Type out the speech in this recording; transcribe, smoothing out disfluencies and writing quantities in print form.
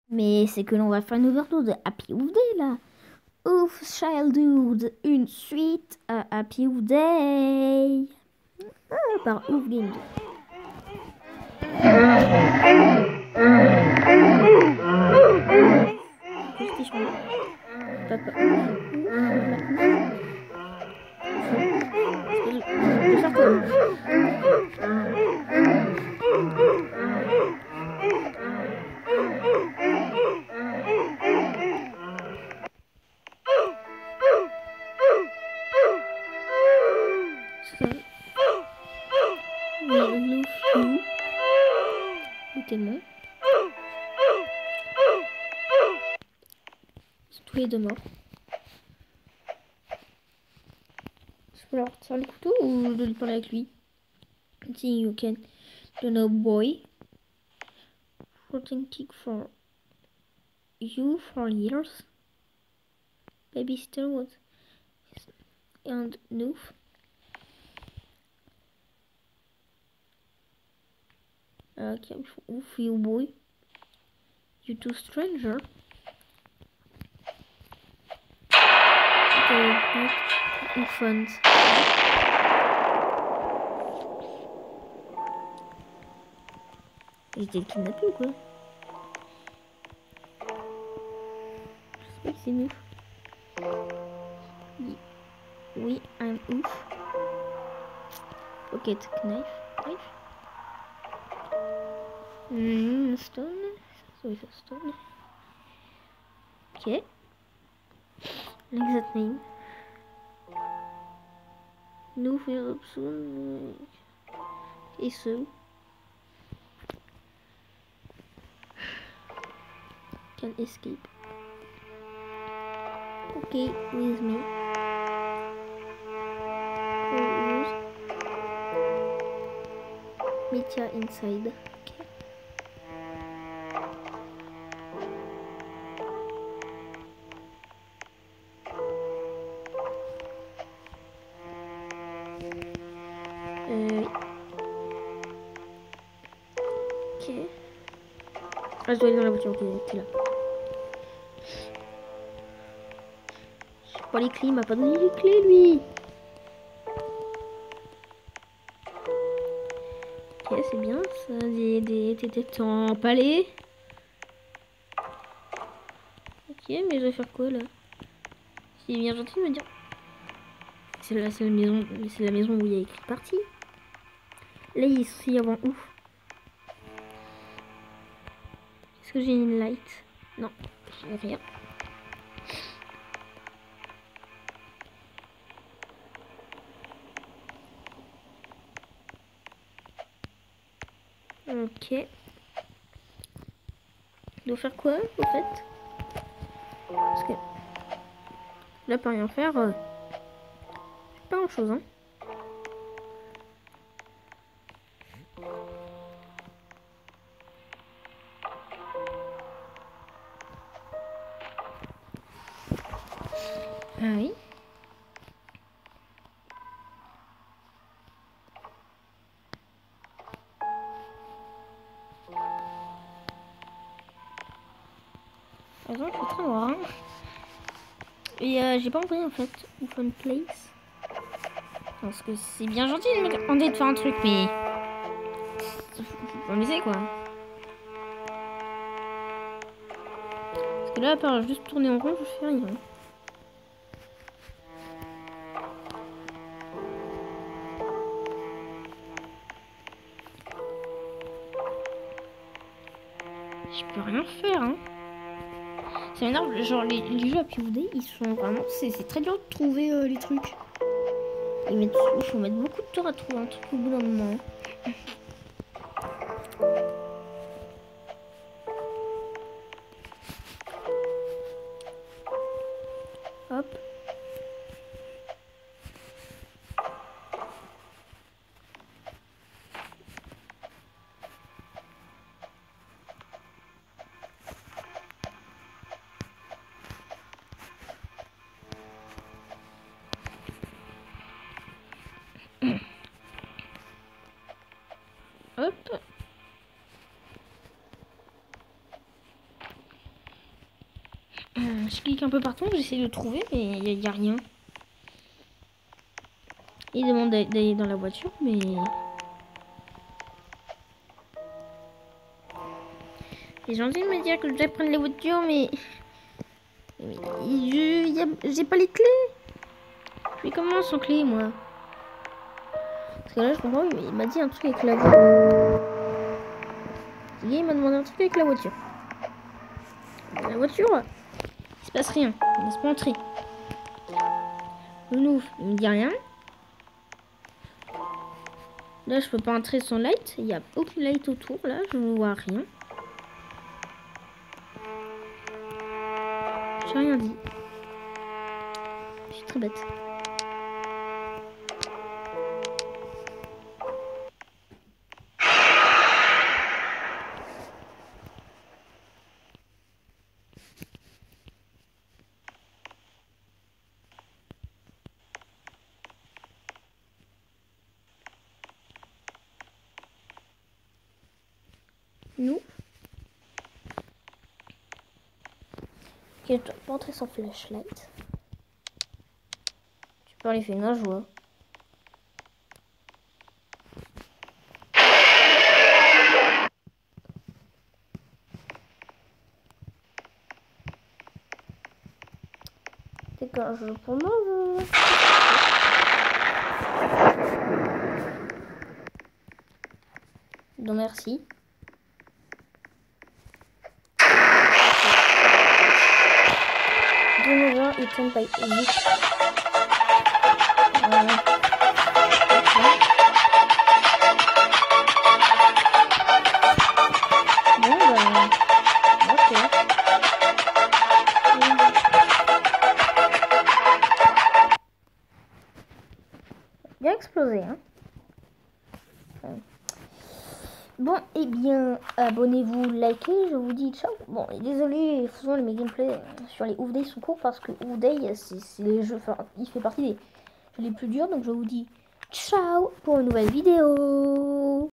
Mais c'est que l'on va faire une overdose de Happy Hoof Day là. Ouf Childhood, une suite à Happy Hoof Day. Par Ouf Games. PlayStation. Papa Ouf, Maman Ouf. Je vais faire quoi? Ça. We love you. Écoutez-moi. Tous les deux morts. Je peux leur tirer le couteau ou de parler avec lui? Si you can. The no boy. Protecting for you for years. Babysitter was and noof. Okay, for you boy. You two stranger. Ou fun. J'étais kidnappé ou quoi? Je sais pas qui c'est nous. Oui, I'm ouf. Pocket knife. Stone. So it's a stone. Ok. L'exact name. Nous faisons soon. Et ce. Can escape. Okay, with me. Meet inside. Okay. Ok. Ah, je dois aller dans la voiture. Ok, t'es là. Je sais pas les clés, il m'a pas donné les clés lui. Ok, c'est bien ça. T'étais en palais. Ok, mais je vais faire quoi là? C'est bien gentil de me dire. C'est la maison où il y a écrit partie. Là, il y a avant ouf. Est-ce que j'ai une light? Non, j'ai rien. Ok. Il doit faire quoi, au fait? Parce que là, pas rien faire. Pas grand chose, hein. Ah oui. Attends, je suis très noir. Hein. Et j'ai pas envoyé en fait. Open place. Parce que c'est bien gentil de me demander de faire un truc, mais. Faut m'amuser quoi. Parce que là, à part juste tourner en rond, je fais rien. Je peux rien faire, hein. Ça m'énerve, genre les jeux à POD, ils sont vraiment. C'est très dur de trouver les trucs. Il faut mettre beaucoup de temps à trouver un truc au bout d'un moment. Hop. Hop. Je clique un peu partout, j'essaie de trouver, mais il n'y a rien. Il demande d'aller dans la voiture, mais... J'ai gentil de me dire que je dois prendre la voiture, mais... J'ai pas les clés. Mais comment sans clé, moi? Parce que là, je comprends, il m'a dit un truc avec la voiture. Il m'a demandé un truc avec la voiture. La voiture, il se passe rien. Il laisse pas entrer. Le nouveau, il me dit rien. Là, je peux pas entrer sans light. Il n'y a aucune light autour. Là, je ne vois rien. J'ai rien dit. Je suis très bête. Nous. Ok, je dois pas entrer sans flashlight. Tu peux aller faire une joie. C'est qu'un jeu pour moi. Non, merci. Il tombe pas vite. Bon, bah... Ok. Bien explosé, hein. Bon, et eh bien, abonnez-vous, likez, je vous dis ciao. Bon, et désolé, souvent les gameplays sur les Ouf Day sont courts parce que Ouf Day, c'est les jeux, enfin, il fait partie des jeux les plus durs. Donc je vous dis ciao pour une nouvelle vidéo.